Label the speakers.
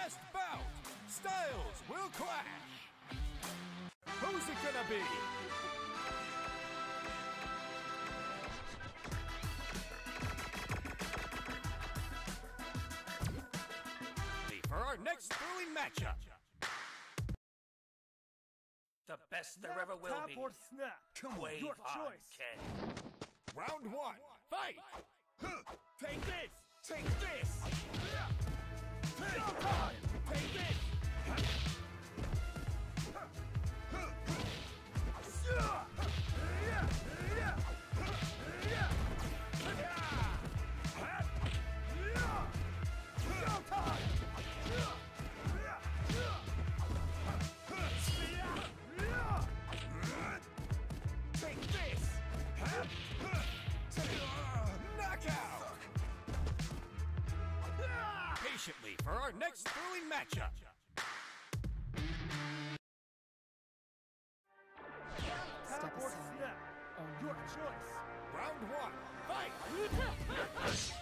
Speaker 1: last bout, styles will clash. Who's it gonna be? For our next thrilling matchup.
Speaker 2: The best there ever will be.
Speaker 3: Tap or snap.
Speaker 2: Come on,
Speaker 3: Your choice.
Speaker 2: Ken.
Speaker 1: Round one, fight!
Speaker 3: Take this! Take this! Showtime! Take this!
Speaker 1: Take this! Knockout! Patiently for our next thrilling matchup.
Speaker 3: Tap or snap. Your choice.
Speaker 1: Round one, fight!